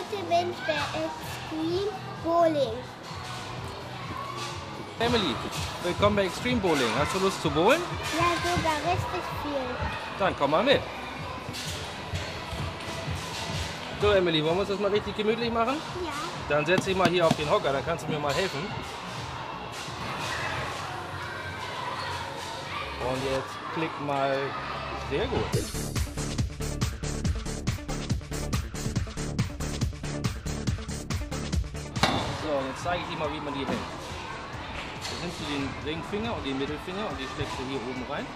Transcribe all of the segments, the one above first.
heute bin ich bei Extreme Bowling. Emily, willkommen bei Extreme Bowling. Hast du Lust zu bowlen? Ja, sogar richtig viel. Dann komm mal mit. So Emily, wollen wir uns das mal richtig gemütlich machen? Ja. Dann setz dich mal hier auf den Hocker, dann kannst du mir mal helfen. Und jetzt klick mal. Sehr gut. So, und jetzt zeige ich dir mal, wie man die hält. Jetzt nimmst du den Ringfinger und den Mittelfinger und die steckst du hier oben rein.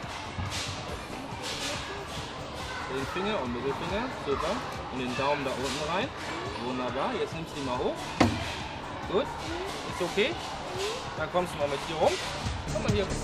Ringfinger und Mittelfinger, super. Und den Daumen da unten rein. Wunderbar, jetzt nimmst du die mal hoch. Gut, ist okay. Dann kommst du mal mit hier rum. Komm mal hier rum.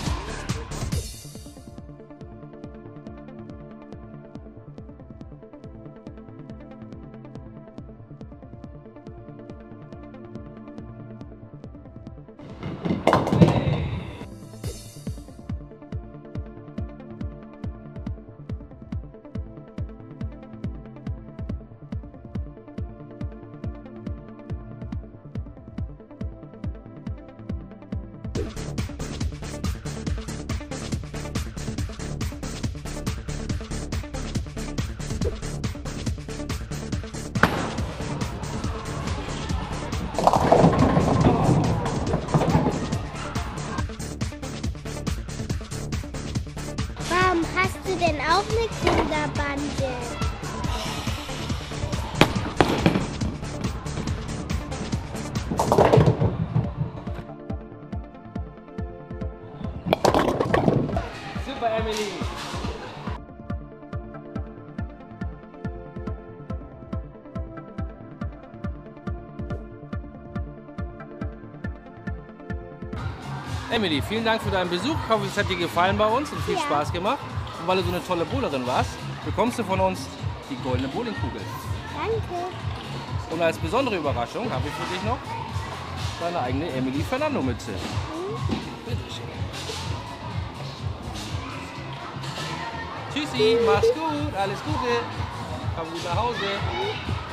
Warum hast du denn auch eine Kinderbande? Super, Emily. Emily, vielen Dank für deinen Besuch. Ich hoffe, es hat dir gefallen bei uns und viel Ja. Spaß gemacht. Und weil du so eine tolle Bowlerin warst, bekommst du von uns die goldene Bowlingkugel. Danke. Und als besondere Überraschung habe ich für dich noch deine eigene Emily Fernando Mütze. Bitteschön. Tschüssi, mach's gut, alles Gute. Komm gut nach Hause.